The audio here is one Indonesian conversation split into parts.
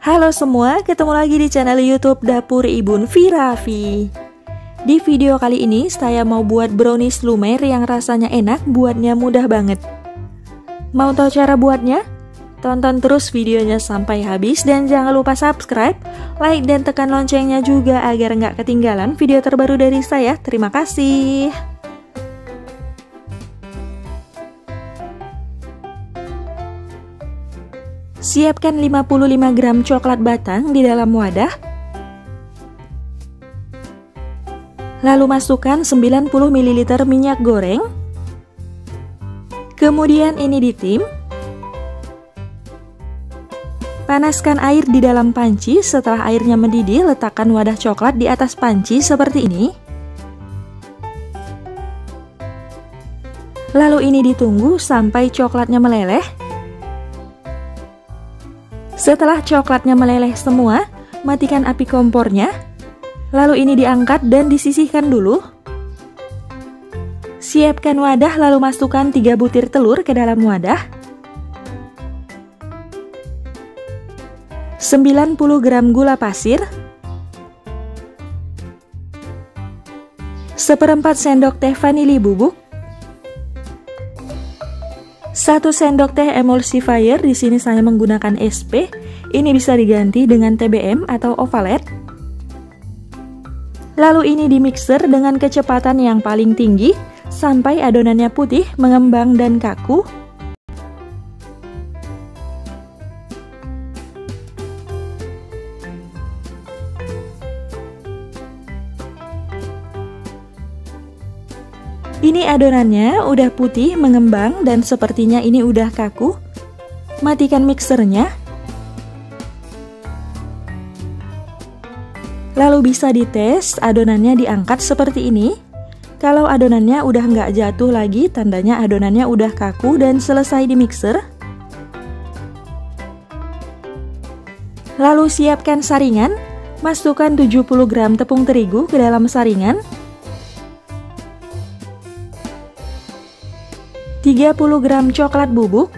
Halo semua, ketemu lagi di channel YouTube Dapur Ibu Viravi. Di video kali ini saya mau buat brownies lumer yang rasanya enak, buatnya mudah banget. Mau tahu cara buatnya? Tonton terus videonya sampai habis dan jangan lupa subscribe, like dan tekan loncengnya juga agar nggak ketinggalan video terbaru dari saya. Terima kasih. Siapkan 55 gram coklat batang di dalam wadah. Lalu masukkan 90 ml minyak goreng. Kemudian ini ditim. Panaskan air di dalam panci. Setelah airnya mendidih, letakkan wadah coklat di atas panci seperti ini. Lalu ini ditunggu sampai coklatnya meleleh. Setelah coklatnya meleleh semua, matikan api kompornya. Lalu ini diangkat dan disisihkan dulu. Siapkan wadah lalu masukkan 3 butir telur ke dalam wadah. 90 gram gula pasir. 1/4 sendok teh vanili bubuk. 1 sendok teh emulsifier, di sini saya menggunakan SP. Ini bisa diganti dengan TBM atau Ovalet. Lalu ini di mixer dengan kecepatan yang paling tinggi sampai adonannya putih, mengembang dan kaku. Ini adonannya udah putih, mengembang, dan sepertinya ini udah kaku. Matikan mixernya. Lalu bisa dites, adonannya diangkat seperti ini. Kalau adonannya udah nggak jatuh lagi, tandanya adonannya udah kaku dan selesai di mixer. Lalu siapkan saringan. Masukkan 70 gram tepung terigu ke dalam saringan. 30 gram coklat bubuk,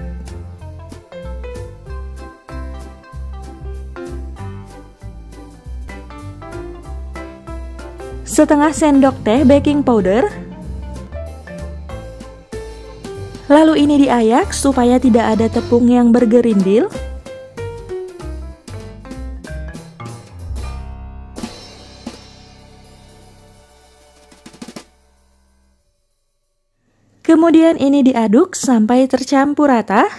1/2 sendok teh baking powder. Lalu ini diayak supaya tidak ada tepung yang bergerindil. Kemudian ini diaduk sampai tercampur rata.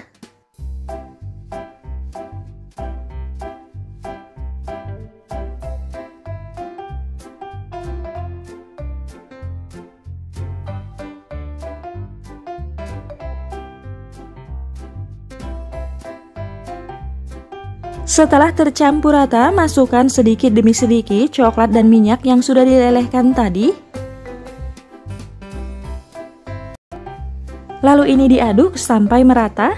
Setelah tercampur rata, masukkan sedikit demi sedikit coklat dan minyak yang sudah dilelehkan tadi. Lalu ini diaduk sampai merata.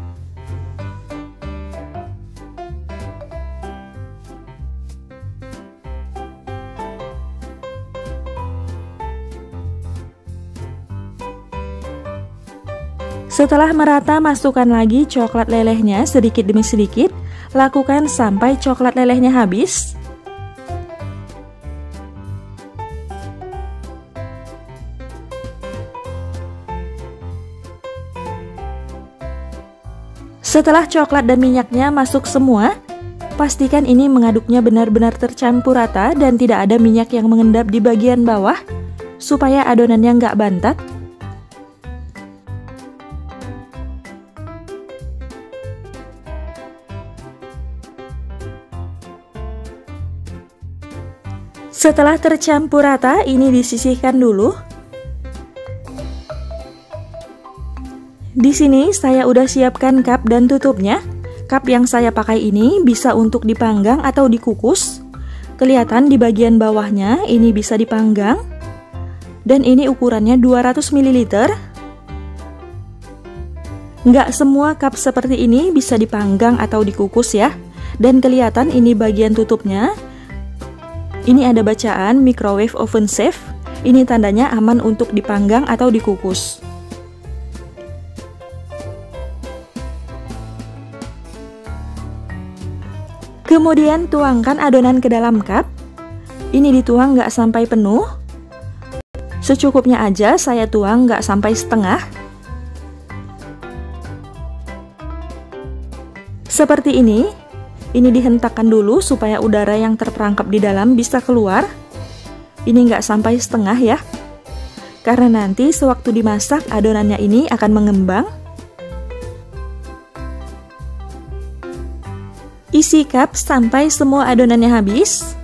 Setelah merata, masukkan lagi coklat lelehnya sedikit demi sedikit. Lakukan sampai coklat lelehnya habis. Setelah coklat dan minyaknya masuk semua, pastikan ini mengaduknya benar-benar tercampur rata dan tidak ada minyak yang mengendap di bagian bawah, supaya adonannya nggak bantat. Setelah tercampur rata, ini disisihkan dulu. Di sini saya udah siapkan cup dan tutupnya. Cup yang saya pakai ini bisa untuk dipanggang atau dikukus. Kelihatan di bagian bawahnya ini bisa dipanggang. Dan ini ukurannya 200 ml. Nggak semua cup seperti ini bisa dipanggang atau dikukus ya. Dan kelihatan ini bagian tutupnya. Ini ada bacaan microwave oven safe. Ini tandanya aman untuk dipanggang atau dikukus. Kemudian tuangkan adonan ke dalam cup. Ini dituang nggak sampai penuh. Secukupnya aja saya tuang, nggak sampai setengah. Seperti ini. Ini dihentakkan dulu supaya udara yang terperangkap di dalam bisa keluar. Ini nggak sampai setengah ya. Karena nanti sewaktu dimasak adonannya ini akan mengembang. Isi cup sampai semua adonannya habis.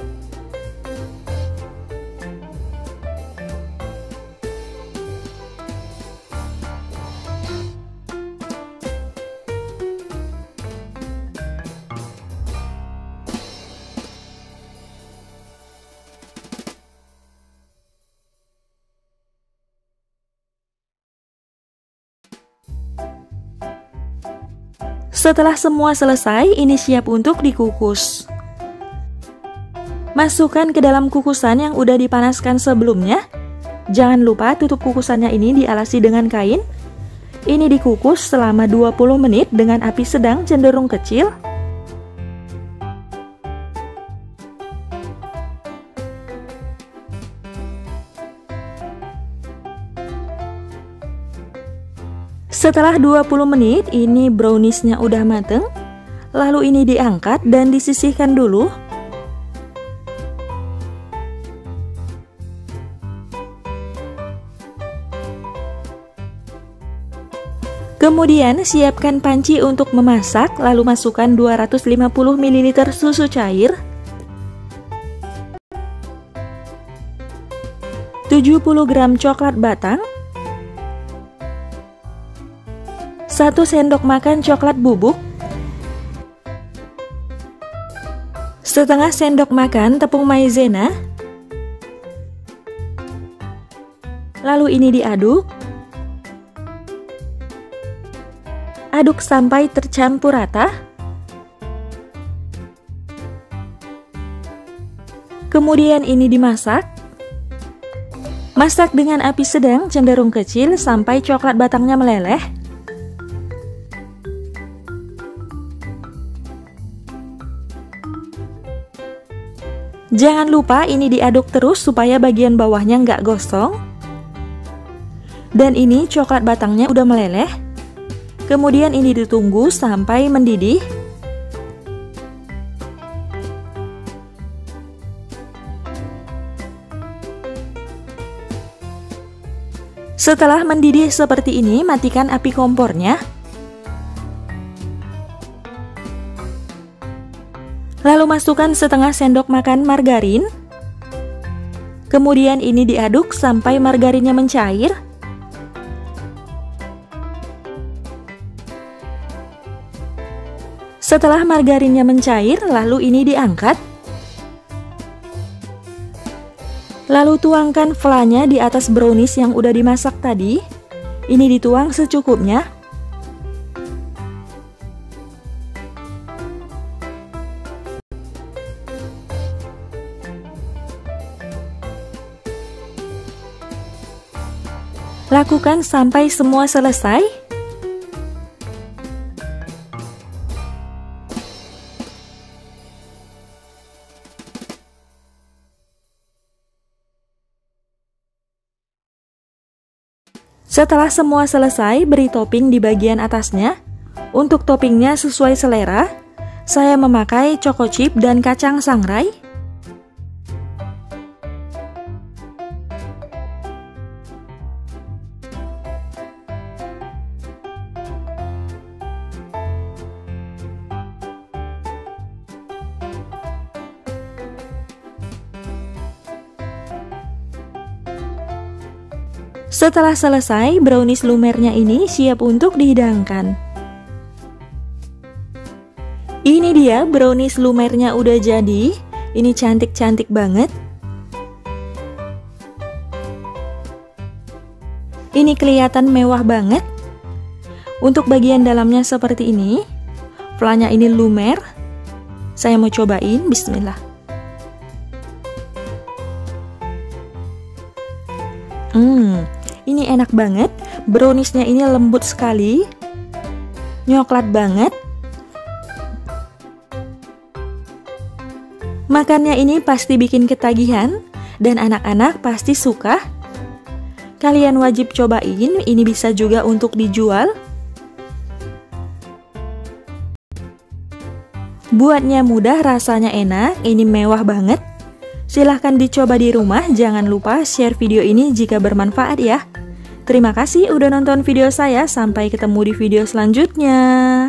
Setelah semua selesai, ini siap untuk dikukus. Masukkan ke dalam kukusan yang udah dipanaskan sebelumnya. Jangan lupa tutup kukusannya ini dialasi dengan kain. Ini dikukus selama 20 menit dengan api sedang cenderung kecil. Setelah 20 menit, ini browniesnya udah mateng. Lalu ini diangkat dan disisihkan dulu. Kemudian siapkan panci untuk memasak, lalu masukkan 250 ml susu cair, 70 gram coklat batang, 1 sendok makan coklat bubuk, setengah sendok makan tepung maizena. Lalu ini diaduk. Aduk sampai tercampur rata. Kemudian ini dimasak. Masak dengan api sedang cenderung kecil sampai coklat batangnya meleleh. Jangan lupa ini diaduk terus supaya bagian bawahnya nggak gosong. Dan ini coklat batangnya udah meleleh. Kemudian ini ditunggu sampai mendidih. Setelah mendidih seperti ini, matikan api kompornya. Lalu masukkan setengah sendok makan margarin. Kemudian ini diaduk sampai margarinnya mencair. Setelah margarinnya mencair, lalu ini diangkat. Lalu tuangkan flanya di atas brownies yang udah dimasak tadi. Ini dituang secukupnya. Lakukan sampai semua selesai. Setelah semua selesai, beri topping di bagian atasnya. Untuk toppingnya sesuai selera, saya memakai choco chip dan kacang sangrai. Setelah selesai, brownies lumernya ini siap untuk dihidangkan. Ini dia brownies lumernya udah jadi. Ini cantik-cantik banget. Ini kelihatan mewah banget. Untuk bagian dalamnya seperti ini. Flanya ini lumer. Saya mau cobain, bismillah. Ini enak banget, browniesnya ini lembut sekali, nyoklat banget. Makannya ini pasti bikin ketagihan dan anak-anak pasti suka. Kalian wajib cobain, ini bisa juga untuk dijual. Buatnya mudah, rasanya enak, ini mewah banget. Silahkan dicoba di rumah, jangan lupa share video ini jika bermanfaat ya. Terima kasih udah nonton video saya, sampai ketemu di video selanjutnya.